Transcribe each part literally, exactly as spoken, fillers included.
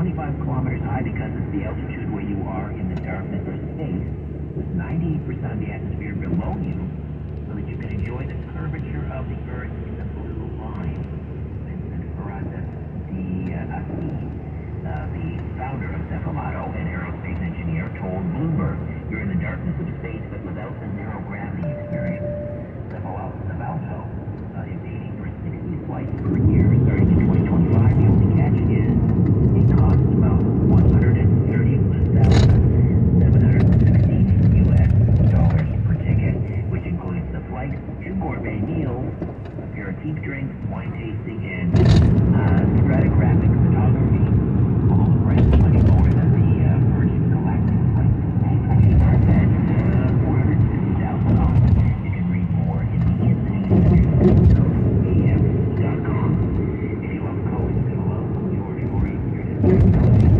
twenty-five kilometers high because it's the altitude where you are in the darkness of space, with ninety-eight percent of the atmosphere below you, so that you can enjoy the curvature of the Earth in the blue line. Vincent Ferrantes de Assis, uh, the founder of Cefalato, an aerospace engineer, told Bloomberg, "You're in the darkness of space, but without the zero gravity experience." Cefalato uh, is aiming for sixty flights per year starting in twenty twenty-five. The only catch is it costs about one hundred thirty-one thousand seven hundred sixteen U S dollars per ticket, which includes the flight, two gourmet meals, aperitif drinks, wine tasting, and uh, stratigraphic photography. Although the price is much lower than the uh, Virgin Galactic flight. It starts at uh, four hundred fifty thousand dollars. You can read more in the Infinity Center A M dot com. If you love codes, you'll love George Horry. You're just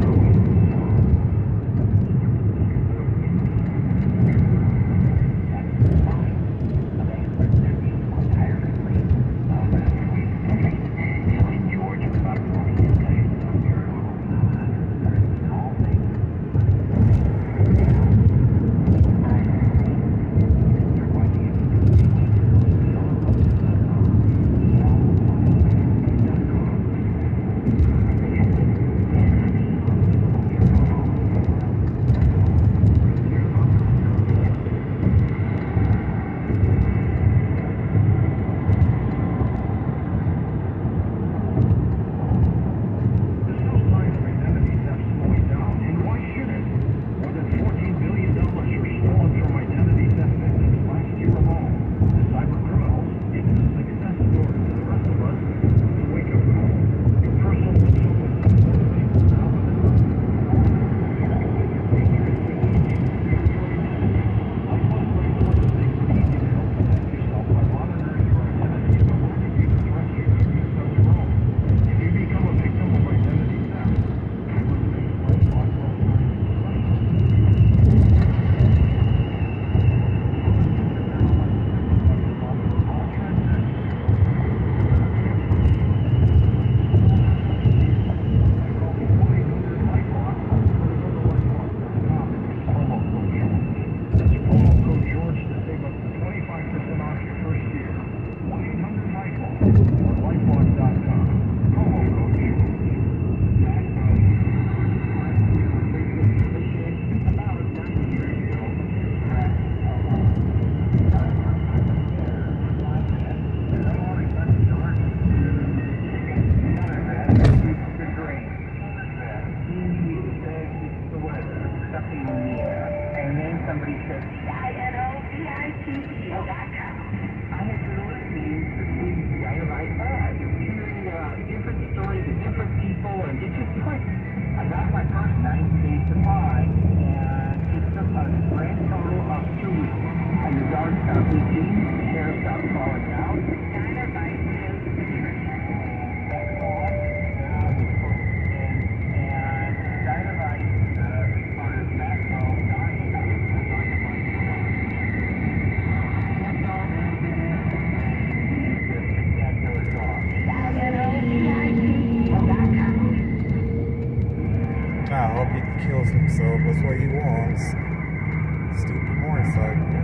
That's what he wants. Stupid motorcycle.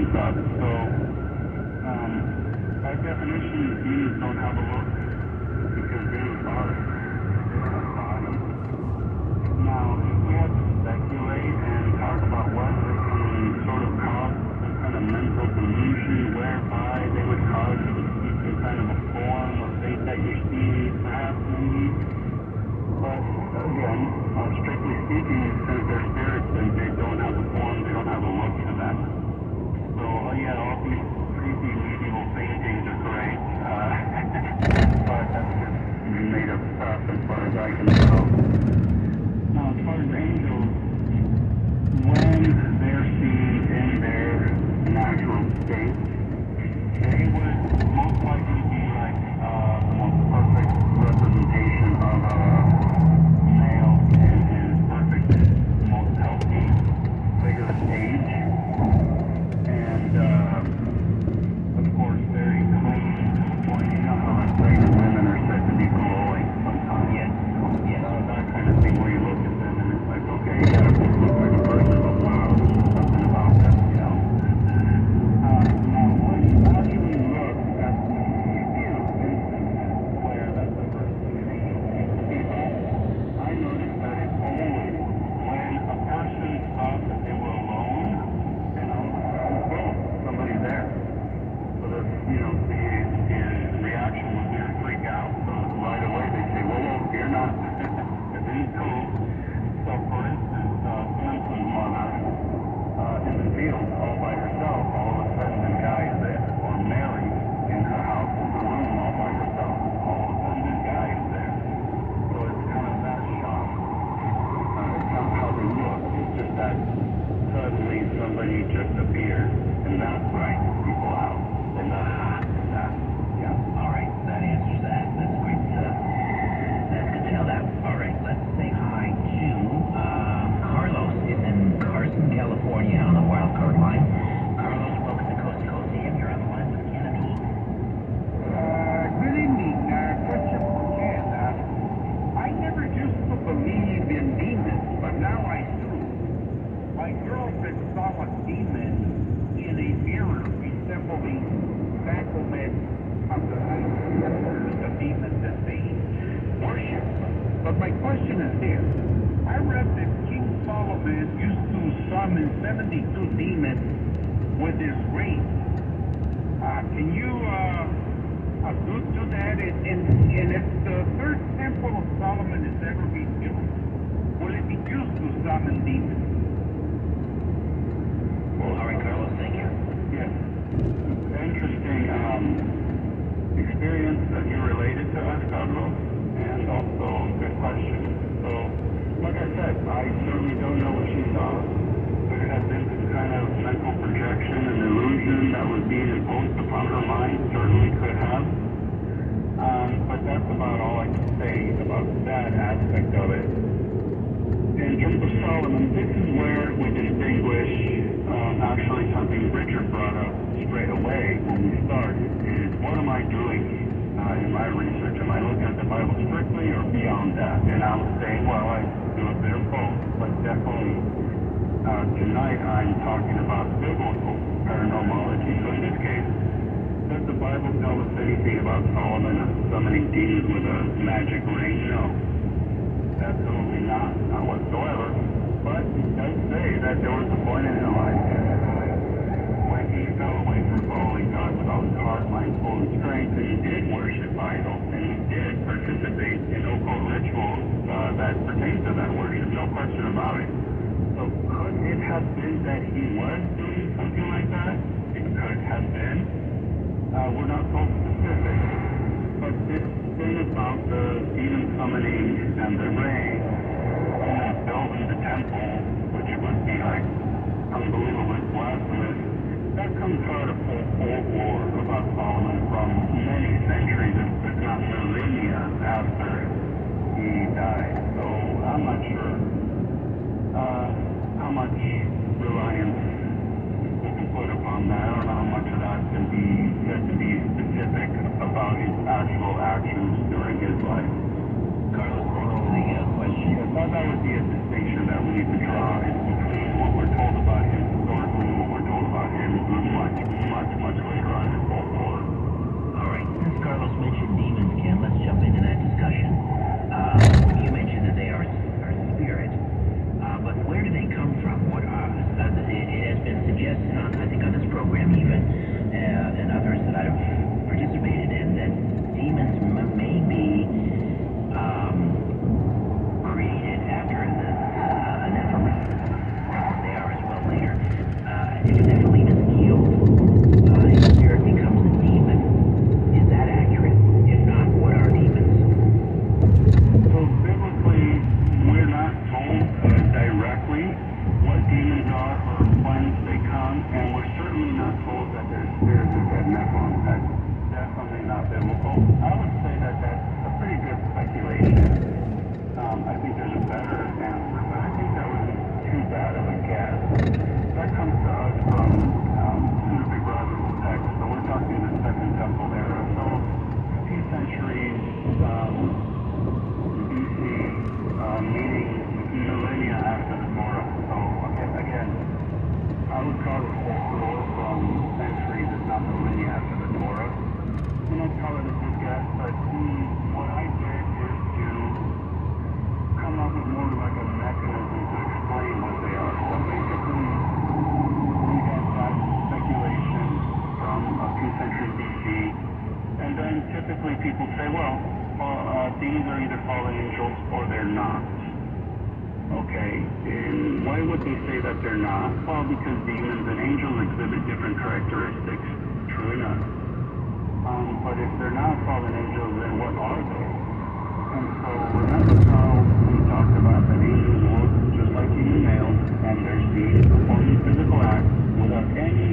demons up. So, um, by definition, demons don't have a look because demons are bodies. Now, if we had to speculate and talk about what they can sort of cause some kind of mental delusion whereby they would cause you to see some kind of a form or face that you're seeing, perhaps, maybe. But again, uh, strictly speaking, since they're spirits, then they don't have a form, they don't have a look to them. So, oh yeah, all these creepy medieval paintings are great, uh, but that's just made up stuff as far as I can tell. Now, as far as angels, when they're seen in their natural state, they would most likely be like uh, the most perfect representation of a male in his perfect, most healthy, vigorous age. And, uh, of course, very clean. Well, you know how like pregnant women are said to be glowing sometimes. Yes. Yes. Uh, that kind of thing where you look at them and it's like, okay, yeah, this looks like a person, but wow, there's something about them, you know. Uh, now, when you actually look at the few instances where that's the first thing that angels seem to be about, I noticed that it's always when a person thought that they were alone, and all of a sudden, boom, somebody's there. So that, you know, the, the reaction would be to freak out. So right away they say, whoa, whoa, you're not. It didn't cool. So for instance, uh, Samson's mother, uh, in the field all by herself, all of a sudden this guy is there. Or Mary in her house in the room all by herself. All of a sudden this guy is there. So it's kind of that shock. Uh, it's not how they look. It's just that suddenly somebody just appears. And that freaks people out. And uh, that, yeah. All right, that answers that. That's great. Uh, that's good to know that. All right, let's say hi to uh, Carlos is in Carson, California on the wild card line. Carlos, welcome to Coast to Coast A M. You're on the line with Kennedy. Uh, good evening. Uh, question for Ken. Uh, I never used to believe in demons, but now I do. My girlfriend saw a demon in a mirror resembling Baphomet of the ancestors, the demons that they worship. But my question is this. I read that King Solomon used to summon seventy-two demons with his ring. Uh, can you uh, allude to that? And, and, and if the third temple of Solomon is ever rebuilt, will it be used to summon demons? All right, Carlos, thank you. Yes. Interesting um, experience that you related to us, Carlos, and also good question. So, like I said, I certainly don't know what she saw. Could it have been some kind of mental projection and illusion that was being imposed upon her mind? Certainly could have. Um, but that's about all I can say about that aspect of it. In terms of Solomon, this is where we distinguish um, actually something Richard brought up straight away when we started, is what am I doing uh, in my research? Am I looking at the Bible strictly or beyond that? And I was saying, well, I do a bit of both, but definitely uh, tonight I'm talking about biblical paranormology. So in this case, does the Bible tell us anything about Solomon summoning demons with a magic ring? No. Absolutely not, not whatsoever. But it does say that there was a point in his life when he fell away from following God with all his heart, mind, soul, and strength, and he did worship idols, and he did participate in occult rituals uh, that pertain to that worship, no question about it. So could it have been that he was doing something like that? It could have been. Uh, we're not told specifics, but this thing about the demon summoning and the ring and building the temple, which would be like unbelievably blasphemous, that comes out of full folklore about Solomon from many centuries, if not millennia after he died. So I'm not sure uh, how much reliance we can put upon that. I don't know how much of that can be said to be specific about his actual actions during his life. Carlos, thank you for the uh, question. Yes, that, that would be a distinction that we need to draw is between what we're told about him historically and what we're told about him in life. Um, I think there's a better answer, but I think that was too bad of a guess. That comes to us from um, Pseudo-Big Brother text, so we're talking the Second Temple era. So a few centuries um, B C, um, meaning millennia after the Torah. So again, again I would call it folklore from centuries, if not millennia after the Torah. And I'd call it a good guess, but mm, what I did is to come up with more like a mechanism to explain what they are. So basically, we have that speculation from a few centuries B C, and then typically people say, well, uh, these are either fallen angels or they're not. Okay, and why would they say that they're not? Well, because demons and angels exhibit different characteristics. True enough. Um, but if they're not fallen angels, then what are they? And so remember how we talked about that angels look just like human males, and they're seen performing physical acts without any